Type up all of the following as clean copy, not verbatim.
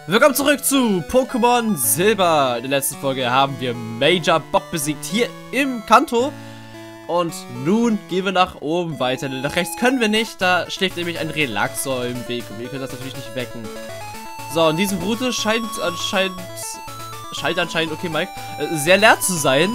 Willkommen zurück zu Pokémon Silber. In der letzten Folge haben wir Major Bob besiegt hier im Kanto. Und nun gehen wir nach oben weiter. Denn nach rechts können wir nicht. Da schläft nämlich ein Relaxor im Weg. Und wir können das natürlich nicht wecken. So, und diese Route scheint anscheinend, okay Mike, sehr leer zu sein.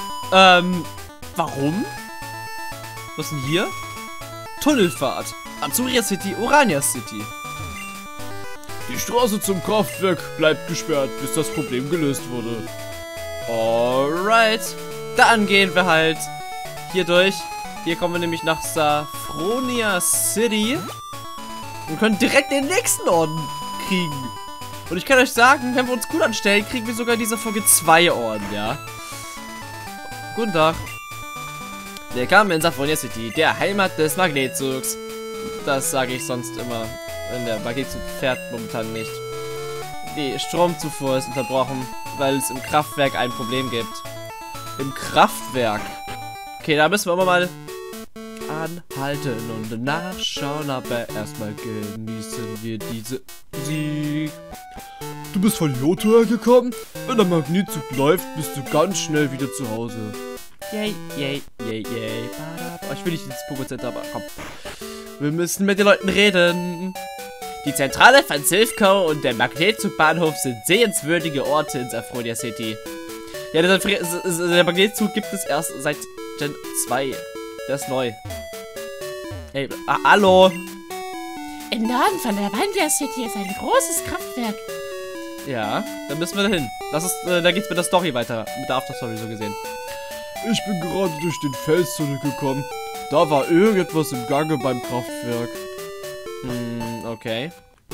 Warum? Was ist denn hier? Tunnelfahrt. Azuria City, Orania City. Die Straße zum Kraftwerk bleibt gesperrt, bis das Problem gelöst wurde. Alright. Dann gehen wir halt hier durch. Hier kommen wir nämlich nach Saffronia City. Und können direkt den nächsten Orden kriegen. Und ich kann euch sagen, wenn wir uns gut anstellen, kriegen wir sogar in dieser Folge 2 Orden, ja. Guten Tag. Willkommen in Saffronia City, der Heimat des Magnetzugs. Das sage ich sonst immer. Denn der Magnetzug fährt momentan nicht. Die Stromzufuhr ist unterbrochen, weil es im Kraftwerk ein Problem gibt. Im Kraftwerk. Okay, da müssen wir aber mal anhalten und nachschauen, aber erstmal genießen wir diese Musik. Du bist von Johto hergekommen? Wenn der Magnetzug läuft, bist du ganz schnell wieder zu Hause. Yay, yay, yay, yay. Oh, ich will nicht ins Pokécenter, aber komm. Wir müssen mit den Leuten reden. Die Zentrale von Silphco und der Magnezugbahnhof sind sehenswürdige Orte in Saffronia City. Ja, der Magnetzug gibt es erst seit Gen 2. Der ist neu. Hey, hallo. Im Norden von der Vandia City ist ein großes Kraftwerk. Ja, dann müssen wir dahin. Da geht's mit der Story weiter. Mit der Afterstory so gesehen. Ich bin gerade durch den Fels zurückgekommen. Da war irgendwas im Gange beim Kraftwerk. Okay.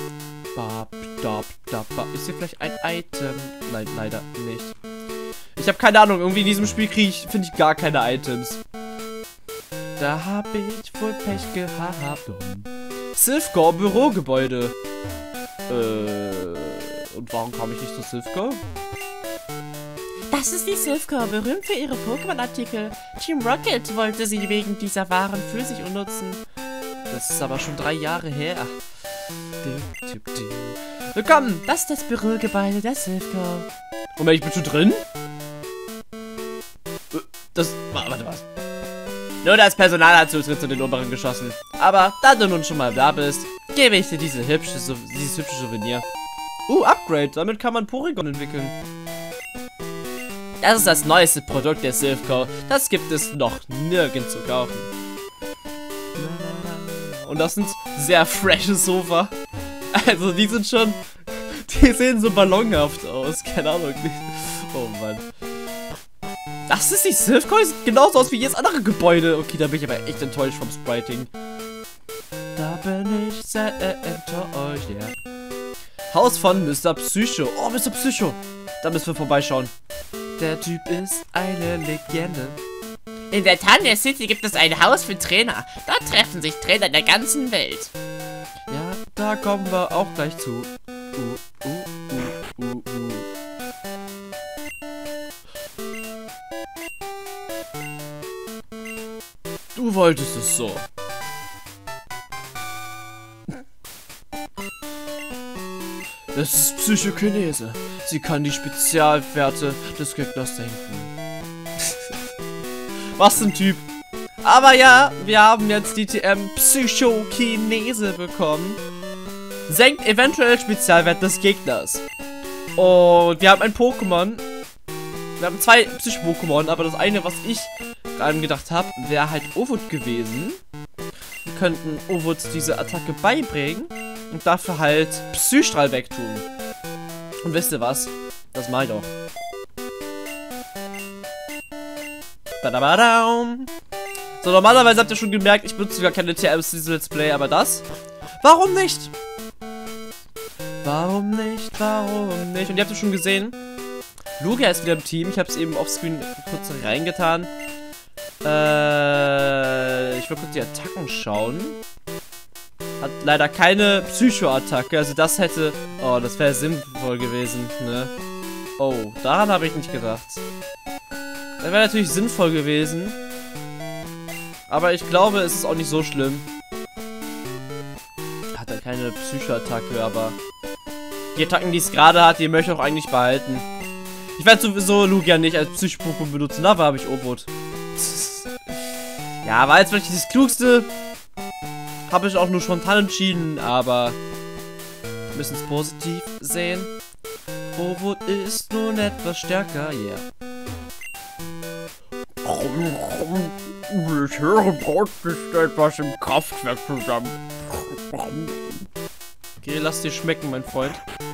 Ist hier vielleicht ein Item? Nein, leider nicht. Ich habe keine Ahnung. Irgendwie in diesem Spiel finde ich gar keine Items. Da habe ich wohl Pech gehabt. Silphco Bürogebäude. Und warum komme ich nicht zu Silphco? Das ist die Silphco, berühmt für ihre Pokémon-Artikel. Team Rocket wollte sie wegen dieser Waren für sich nutzen. Das ist aber schon 3 Jahre her. Willkommen! Das ist das Bürogebäude der Silphco. Und ich bin schon drin? Warte, was? Nur das Personal hat Zutritt zu den oberen Geschossen. Aber da du nun schon mal da bist, gebe ich dir dieses hübsche Souvenir. Upgrade. Damit kann man Porygon entwickeln. Das ist das neueste Produkt der Silphco. Das gibt es noch nirgends zu kaufen. Und das sind sehr frische Sofa. Also die sind schon... Die sehen so ballonhaft aus. Keine Ahnung. Oh Mann. Das ist die Silphco. Sieht genauso aus wie jedes andere Gebäude. Okay, da bin ich aber echt enttäuscht vom Spriting. Da bin ich sehr enttäuscht, ja. Haus von Mr. Psycho. Oh, Mr. Psycho. Da müssen wir vorbeischauen. Der Typ ist eine Legende. In der Tanya City gibt es ein Haus für Trainer. Dort treffen sich Trainer der ganzen Welt. Ja, da kommen wir auch gleich zu. Du wolltest es so. Das ist Psychokinese. Sie kann die Spezialwerte des Gegners senken. Was ein Typ. Aber ja, wir haben jetzt die TM Psychokinese bekommen. Senkt eventuell Spezialwert des Gegners. Und wir haben ein Pokémon. Wir haben 2 Psycho-Pokémon, aber das eine, was ich gerade gedacht habe, wäre halt Ovud gewesen. Wir könnten Ovud diese Attacke beibringen und dafür halt Psystrahl wegtun. Und wisst ihr was? Das mache ich doch. Badabadam. So, normalerweise habt ihr schon gemerkt, ich benutze gar keine TMs in diesem Let's Play, aber das? Warum nicht? Warum nicht? Warum nicht? Und ihr habt es schon gesehen, Lugia ist wieder im Team. Ich habe es eben offscreen kurz reingetan. Ich will kurz die Attacken schauen. Hat leider keine Psycho-Attacke, also das hätte... Oh, das wäre sinnvoll gewesen, ne? Oh, daran habe ich nicht gedacht. Das wäre natürlich sinnvoll gewesen. Aber ich glaube, es ist auch nicht so schlimm. Hat er keine Psycho-Attacke, aber Die Attacken, die es gerade hat, die möchte ich auch eigentlich behalten. Ich werde sowieso Lugia nicht als Psycho-Pokémon benutzen, dafür habe ich Obot. Ja, war jetzt vielleicht das Klugste. Habe ich auch nur spontan entschieden, aber wir müssen es positiv sehen. Obot ist nun etwas stärker, yeah. Ich höre, braut sich etwas im Kraftwerk zusammen. Okay, lass dir schmecken, mein Freund.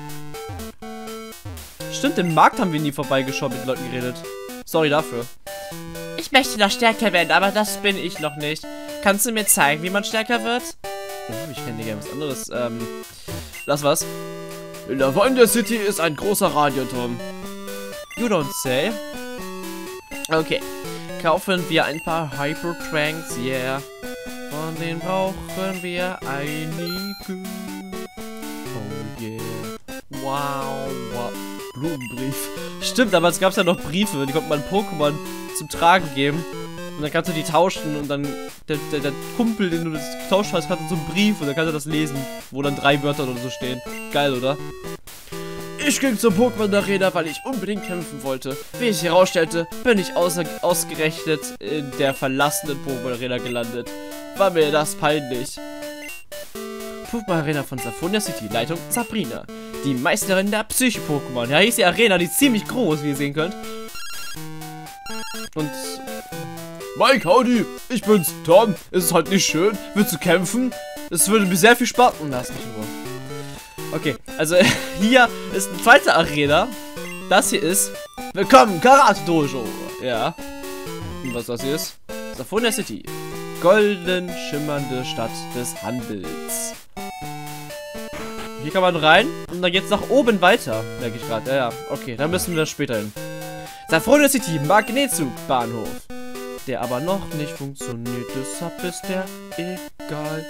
Stimmt, im Markt haben wir nie vorbeigeschaut, mit Leuten geredet. Sorry dafür. Ich möchte noch stärker werden, aber das bin ich noch nicht. Kannst du mir zeigen, wie man stärker wird? Oh, ich kenne gerne was anderes. Lass was. In der Wonder City ist ein großer Radioturm. You don't say. Okay. Kaufen wir ein paar Hypertranks, yeah. Von denen brauchen wir einige. Oh yeah. Wow, wow. Blumenbrief. Stimmt, damals gab es ja noch Briefe, die konnte man Pokémon zum Tragen geben. Und dann kannst du die tauschen und dann der Kumpel, den du das getauscht hast, hatte so einen Brief und dann kannst du das lesen, wo dann 3 Wörter oder so stehen. Geil, oder? Ich ging zur Pokémon-Arena, weil ich unbedingt kämpfen wollte. Wie ich herausstellte, bin ich ausgerechnet in der verlassenen Pokémon-Arena gelandet. War mir das peinlich. Pokémon-Arena von Saphonia City, Leitung Sabrina. Die Meisterin der Psycho-Pokémon. Ja, hier ist die Arena, die ist ziemlich groß, wie ihr sehen könnt. Und... Mike, howdy, ich bin's, Tom. Ist es heute nicht schön? Willst du kämpfen? Es würde mir sehr viel Spaß... Lass mich in Ruhe. Okay, also hier ist eine zweite Arena. Das hier ist... Willkommen, Karate Dojo. Ja. Und was das hier ist? Saphonia City. Golden schimmernde Stadt des Handels. Hier kann man rein und dann geht's nach oben weiter. Merke ich gerade. Ja, okay, dann müssen wir später hin. Saphonia City, Magnetzugbahnhof. Der aber noch nicht funktioniert, deshalb ist der egal.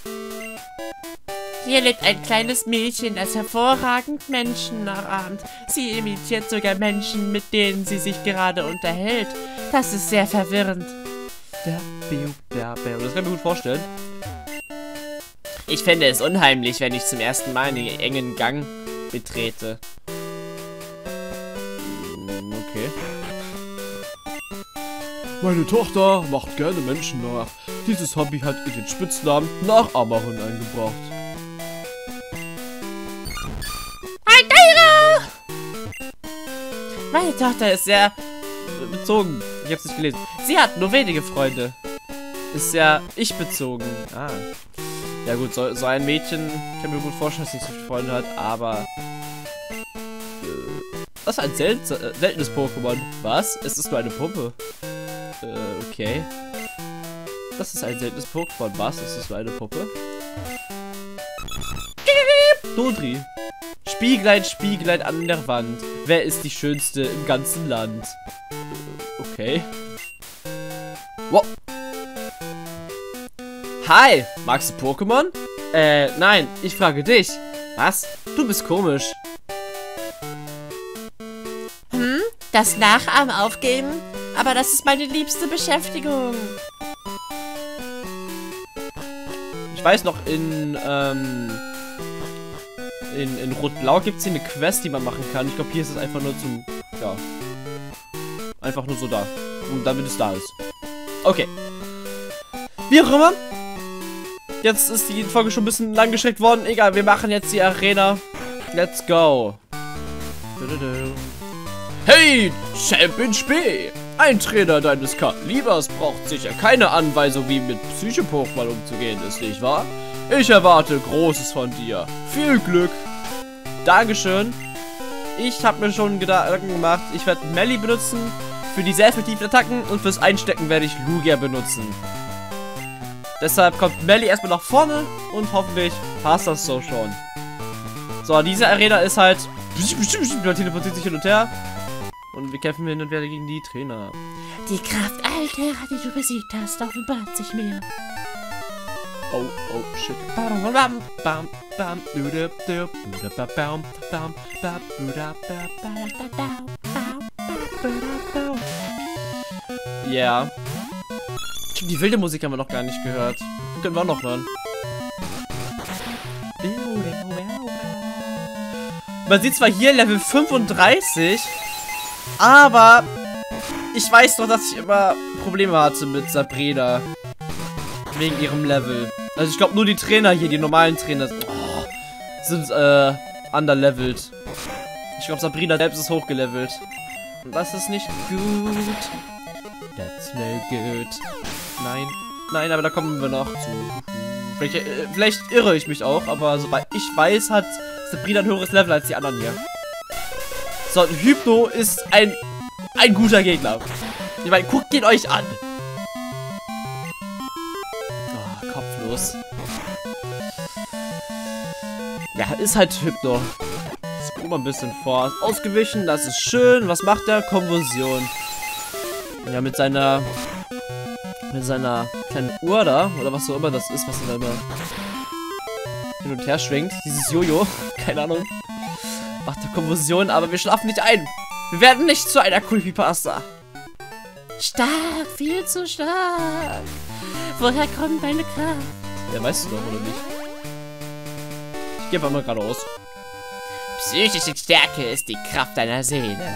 Hier lebt ein kleines Mädchen, das hervorragend Menschen nachahmt. Sie imitiert sogar Menschen, mit denen sie sich gerade unterhält. Das ist sehr verwirrend. Das kann ich mir gut vorstellen. Ich fände es unheimlich, wenn ich zum ersten Mal einen engen Gang betrete. Okay. Meine Tochter macht gerne Menschen nach. Dieses Hobby hat ihr den Spitznamen Nachahmerin eingebracht. Meine Tochter ist sehr bezogen. Ich hab's nicht gelesen. Sie hat nur wenige Freunde. Ist sehr ich-bezogen. Ah. Ja gut, so ein Mädchen, kann mir gut vorstellen, dass sie nicht so viele Freunde hat, aber... das ist ein seltenes Pokémon. Was? Es ist nur eine Puppe. Okay. Das ist ein seltenes Pokémon. Was? Ist das nur eine Puppe? Dodri. Spieglein, Spieglein an der Wand. Wer ist die Schönste im ganzen Land? Okay. Wow. Hi, magst du Pokémon? Nein, ich frage dich. Was? Du bist komisch. Das Nachahmen aufgeben? Aber das ist meine liebste Beschäftigung. Ich weiß noch, in Rot-Blau gibt es hier eine Quest, die man machen kann. Ich glaube, hier ist es einfach nur zum... Ja. Einfach nur so da. Und damit es da ist. Okay. Wie auch immer. Jetzt ist die Folge schon ein bisschen lang gestreckt worden. Egal, wir machen jetzt die Arena. Let's go. Hey, Champion Spee! Ein Trainer deines Kalibers braucht sicher keine Anweisung, wie mit Psycho-Pokémon umzugehen ist, nicht wahr? Ich erwarte Großes von dir. Viel Glück. Dankeschön. Ich habe mir schon Gedanken gemacht. Ich werde Melly benutzen für die sehr effektiven Attacken und fürs Einstecken werde ich Lugia benutzen. Deshalb kommt Melly erstmal nach vorne und hoffentlich passt das so schon. So, diese Arena ist halt... Man teleportiert sich hin und her. Und wir kämpfen hin und wieder gegen die Trainer. Die Kraft Altera, die du besiegt hast, offenbart sich mir. Oh, oh, shit. Ja. Die wilde Musik haben wir noch gar nicht gehört. Die können wir auch noch hören. Man sieht zwar hier Level 35, aber ich weiß doch, dass ich immer Probleme hatte mit Sabrina. Wegen ihrem Level. Also ich glaube nur die Trainer hier, die normalen Trainer sind underlevelt. Ich glaube Sabrina selbst ist hochgelevelt. Und das ist nicht gut. That's no good. Nein. Nein, aber da kommen wir noch zu. Vielleicht irre ich mich auch, aber soweit ich weiß, hat Sabrina ein höheres Level als die anderen hier. So, Hypno ist ein guter Gegner. Ich meine, guckt ihn euch an. Oh, kopflos. Ja, ist halt Hypno. Jetzt gucken wir ein bisschen vor. Ausgewichen, das ist schön. Was macht der? Konvulsion. Ja, mit seiner kleinen Uhr da, oder was auch immer das ist, was er da immer hin und her schwingt. Dieses Jojo, keine Ahnung. Macht der Konvulsion, aber wir schlafen nicht ein. Wir werden nicht zu einer Creepypasta. Stark, viel zu stark. Woher kommt deine Kraft? Ja, weißt du doch, oder nicht? Ich gehe einfach mal geradeaus. Psychische Stärke ist die Kraft deiner Seele.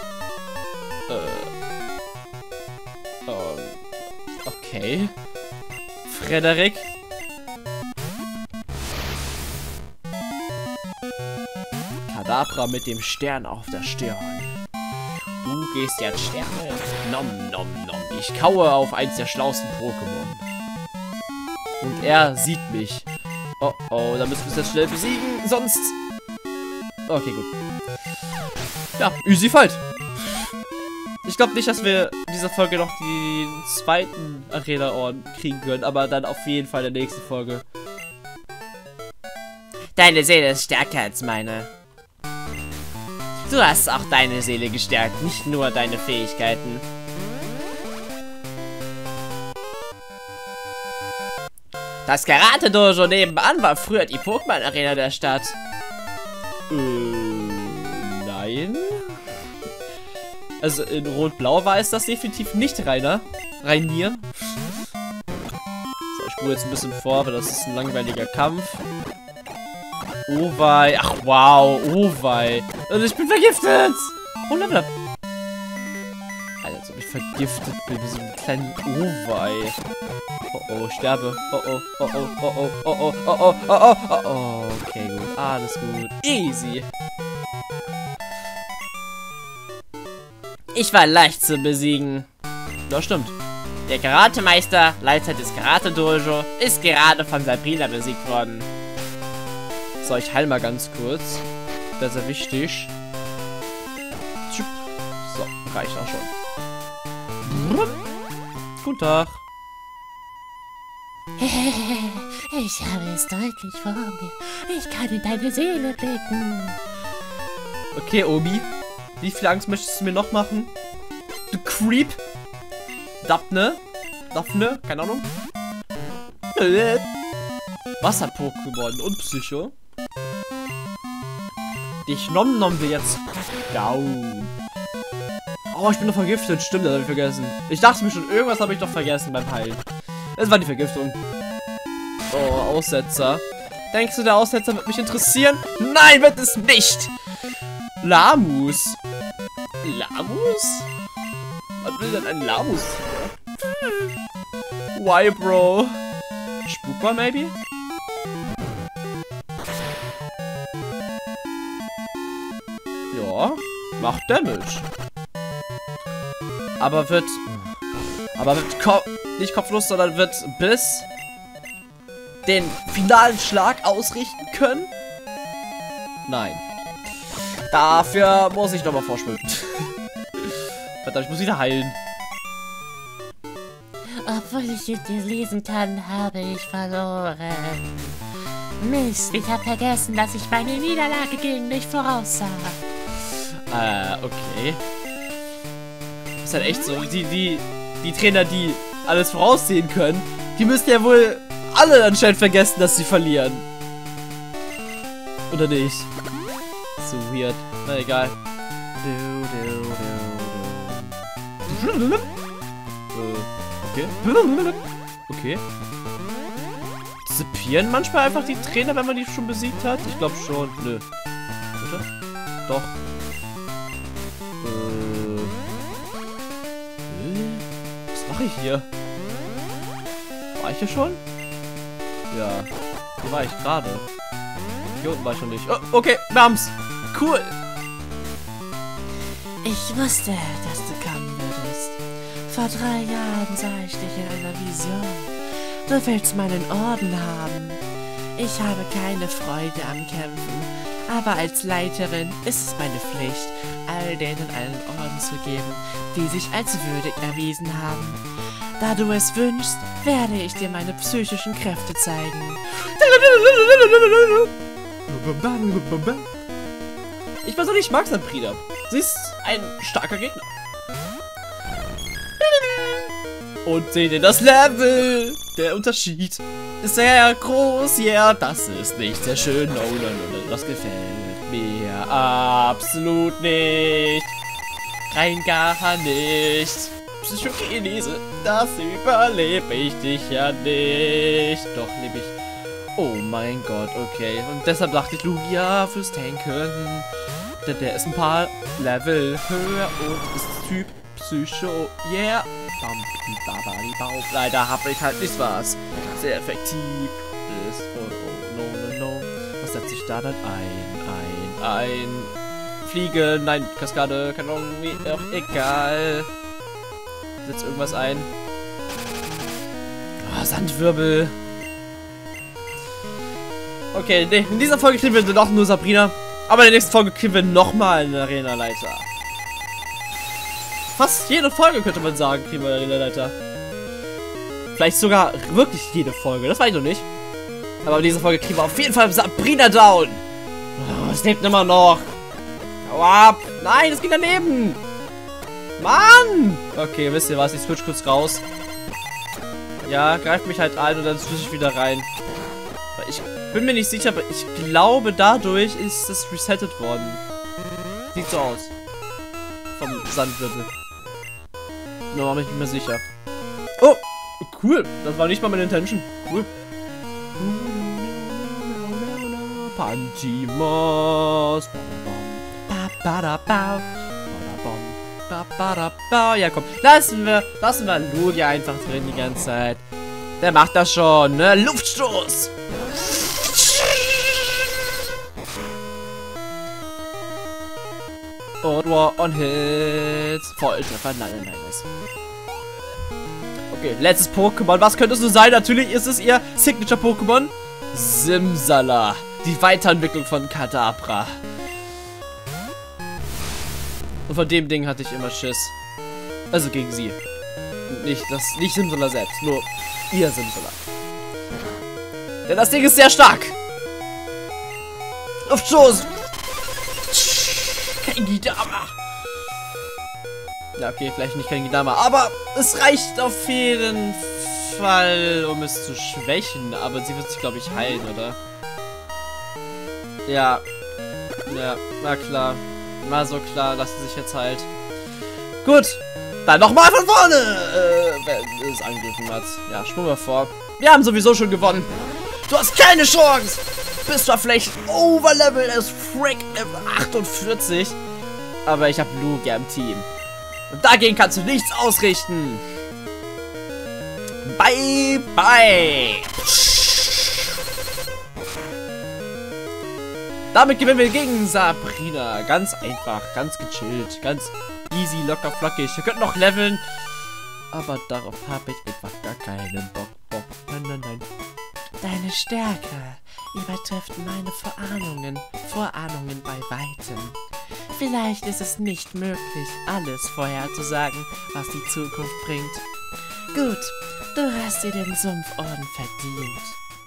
Okay. Frederik. Kadabra mit dem Stern auf der Stirn. Du gehst jetzt Sterne. Nom, nom, nom. Ich kaue auf eins der schlauesten Pokémon. Und er sieht mich. Oh, oh, da müssen wir es jetzt schnell besiegen. Sonst... Okay, gut. Ja, easy fight. Ich glaube nicht, dass wir in dieser Folge noch den zweiten Arena-Orden kriegen können, aber dann auf jeden Fall in der nächsten Folge. Deine Seele ist stärker als meine. Du hast auch deine Seele gestärkt, nicht nur deine Fähigkeiten. Das Karate-Dojo nebenan war früher die Pokémon-Arena der Stadt. Nein. Also in Rot-Blau war es das definitiv nicht, Rainier. So, ich spule jetzt ein bisschen vor, aber das ist ein langweiliger Kampf. Oh wei. Ach wow, oh wei. Also ich bin vergiftet. Oh, Level up. Alter, als ob ich vergiftet bin, wie so ein kleinen Oh wei. Oh oh, sterbe. Oh oh, oh oh, oh oh, oh oh, oh oh, oh oh, oh oh. Okay, gut. Alles gut. Easy. Ich war leicht zu besiegen. Das stimmt. Der Karatemeister, Leiter des Karate-Dojo, ist gerade von Sabrina besiegt worden. So, ich heil mal ganz kurz. Das ist ja wichtig. So, reicht auch schon. Guten Tag. Ich habe es deutlich vor mir. Ich kann in deine Seele blicken. Okay, Obi. Wie viel Angst möchtest du mir noch machen? Du Creep. Daphne, keine Ahnung. Wasser-Pokémon und Psycho. Dich Nom-Nom wir jetzt down. Oh, ich bin noch vergiftet. Stimmt, das habe ich vergessen. Ich dachte mir schon, irgendwas habe ich doch vergessen beim Heilen. Es war die Vergiftung. Oh, Aussetzer. Denkst du, der Aussetzer wird mich interessieren? Nein, wird es nicht. Lamus. Lamus? Was will denn ein Lamus hier? Why, Bro? Spukball, maybe? Ja, macht Damage. Aber wird nicht kopflos, sondern wird Biss den finalen Schlag ausrichten können? Nein. Dafür muss ich nochmal vorschwimmen. Verdammt, ich muss wieder heilen. Obwohl ich in dir lesen kann, habe ich verloren. Mist, ich habe vergessen, dass ich meine Niederlage gegen dich voraussah. Okay. Ist halt echt so. Die Trainer, die alles voraussehen können, die müssen ja wohl alle anscheinend vergessen, dass sie verlieren. Oder nicht? So weird. Na egal. Okay. Okay. Disappearen manchmal einfach die Trainer, wenn man die schon besiegt hat? Ich glaube schon. Nö. Oder? Doch. Was mache ich hier? War ich hier schon? Ja. Hier war ich gerade. Hier unten war ich schon nicht. Oh, okay, wir haben's. Cool. Ich wusste, dass du kommen würdest. Vor 3 Jahren sah ich dich in einer Vision. Du willst meinen Orden haben. Ich habe keine Freude am Kämpfen, aber als Leiterin ist es meine Pflicht, all denen einen Orden zu geben, die sich als würdig erwiesen haben. Da du es wünschst, werde ich dir meine psychischen Kräfte zeigen. Ich persönlich mag Sabrina. Sie ist ein starker Gegner. Und seht ihr das Level? Der Unterschied ist sehr groß. Ja, das ist nicht sehr schön. No, no, no, no, das gefällt mir absolut nicht. Rein gar nicht. Psychokinese, das überlebe ich dich ja nicht. Doch, lebe ich. Oh mein Gott, okay. Und deshalb dachte ich, Lugia fürs Tanken. Denn der ist ein paar Level höher und ist Typ Psycho. Yeah. Leider habe ich halt nicht was sehr effektiv ist. Oh, no, no, no. Was setzt sich da dann ein? Fliege, nein, Kaskade, keine Ahnung, wie auch egal. Setzt irgendwas ein. Oh, Sandwirbel. Okay, nee, in dieser Folge kriegen wir noch nur Sabrina. Aber in der nächsten Folge kriegen wir nochmal einen Arena-Leiter. Fast jede Folge, könnte man sagen, kriegen wir einen Arena-Leiter. Vielleicht sogar wirklich jede Folge, das weiß ich noch nicht. Aber in dieser Folge kriegen wir auf jeden Fall Sabrina down. Oh, es lebt immer noch. Hau ab. Nein, das ging daneben. Mann. Okay, wisst ihr was, ich switch kurz raus. Ja, greift mich halt ein und dann switch ich wieder rein. Ich bin mir nicht sicher, aber ich glaube, dadurch ist es resettet worden. Sieht so aus. Vom Sandwirbel. Nur bin ich nicht mehr sicher. Oh, cool. Das war nicht mal meine Intention. Cool. Pantimos. Ja, komm. Lassen wir Lugia einfach drin die ganze Zeit. Der macht das schon, ne? Luftstoß. Und One-Hits. Volltreffer. Nein. Okay, letztes Pokémon. Was könnte es so sein? Natürlich ist es ihr Signature-Pokémon. Simsala. Die Weiterentwicklung von Kadabra. Und von dem Ding hatte ich immer Schiss. Also gegen sie. Nicht Simsala selbst. Nur ihr Simsala. Denn das Ding ist sehr stark. Luftstoß. Kein Gidama. Ja, okay, vielleicht nicht kein Gidama, aber es reicht auf jeden Fall, um es zu schwächen. Aber sie wird sich, glaube ich, heilen, oder? Ja. Ja, na klar. War so klar, dass sie sich jetzt heilt. Gut. Dann nochmal von vorne. Wer es angegriffen hat. Ja, spulen wir vor. Wir haben sowieso schon gewonnen. Du hast keine Chance. Bist zwar vielleicht Overlevel as Frick Level 48. Aber ich habe Lugia im Team. Und dagegen kannst du nichts ausrichten. Bye, bye. Damit gewinnen wir gegen Sabrina. Ganz einfach, ganz gechillt, ganz easy, locker, flockig. Wir könnten noch leveln. Aber darauf habe ich einfach gar keinen Bock. Nein. Deine Stärke übertrifft meine Vorahnungen bei weitem. Vielleicht ist es nicht möglich, alles vorherzusagen, was die Zukunft bringt. Gut, du hast dir den Sumpforden verdient.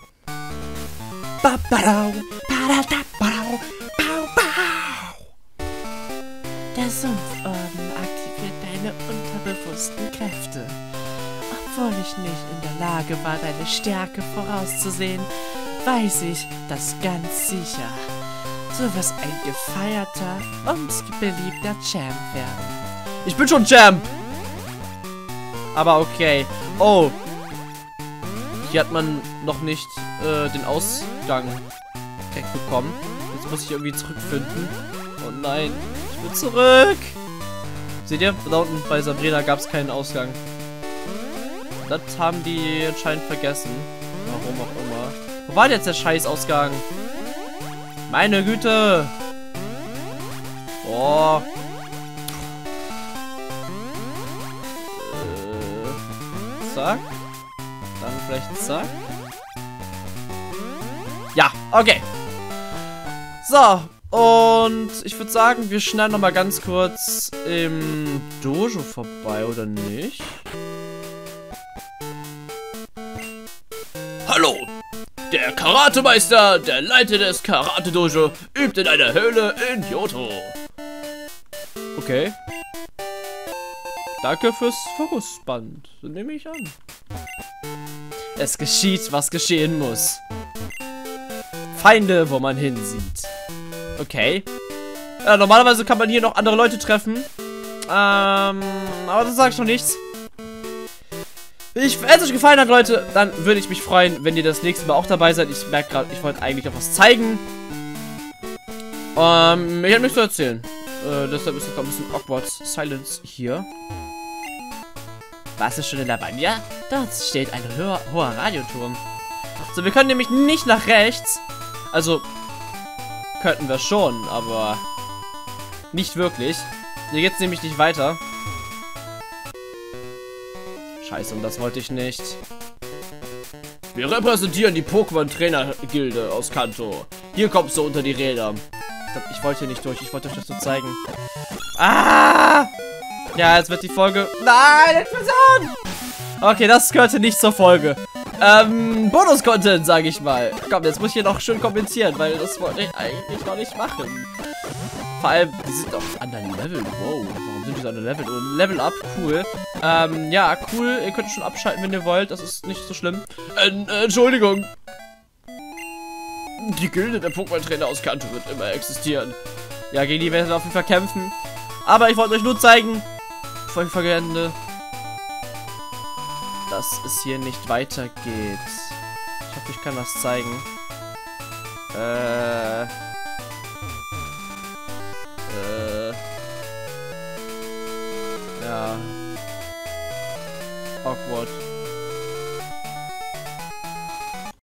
Der Sumpforden aktiviert deine unterbewussten Kräfte. Obwohl ich nicht in der Lage war, deine Stärke vorauszusehen, weiß ich das ganz sicher. Du wirst ein gefeierter und beliebter Champ werden. Ich bin schon Champ! Aber okay. Oh. Hier hat man noch nicht den Ausgang bekommen. Jetzt muss ich irgendwie zurückfinden. Oh nein, ich will zurück. Seht ihr, da unten bei Sabrina gab es keinen Ausgang. Das haben die anscheinend vergessen. Warum auch immer. Wo war denn jetzt der Scheißausgang? Meine Güte. Boah. Zack. Dann vielleicht zack. Ja, okay. So, und ich würde sagen, wir schneiden noch mal ganz kurz im Dojo vorbei, oder nicht? Hallo, der Karatemeister, der Leiter des Karate-Dojo, übt in einer Höhle in Johto. Okay. Danke fürs Fokusband, nehme ich an. Es geschieht, was geschehen muss. Feinde, wo man hinsieht. Okay. Normalerweise kann man hier noch andere Leute treffen. Aber das sage ich noch nichts. Wenn es euch gefallen hat, Leute, dann würde ich mich freuen, wenn ihr das nächste Mal auch dabei seid. Ich merke gerade, ich wollte eigentlich noch was zeigen. Ich habe nichts zu erzählen. Deshalb ist es ein bisschen awkward Silence hier. Was ist schon in der Banja? Dort steht ein hoher Radioturm. So, wir können nämlich nicht nach rechts. Also, könnten wir schon, aber nicht wirklich. Hier geht's nämlich nicht weiter. Scheiße, und das wollte ich nicht. Wir repräsentieren die Pokémon-Trainer-Gilde aus Kanto. Hier kommst du unter die Räder. Ich wollte hier nicht durch, ich wollte euch das so zeigen. Ah! Ja, jetzt wird die Folge... Nein, Explosion! Okay, das gehörte nicht zur Folge. Bonus-Content, sage ich mal. Komm, jetzt muss ich hier noch schön kommentieren, weil das wollte ich eigentlich noch nicht machen. Vor allem, die sind auf anderen Level. Wow, warum sind die so an Level? Oh, Level up, cool. Ja, cool. Ihr könnt schon abschalten, wenn ihr wollt. Das ist nicht so schlimm. Entschuldigung. Die Gilde der Pokémon-Trainer aus Kanto wird immer existieren. Ja, gegen die werden wir auf jeden Fall kämpfen. Aber ich wollte euch nur zeigen, bevor ich vergesse, dass es hier nicht weitergeht. Ich hoffe, ich kann das zeigen. Ja. Awkward.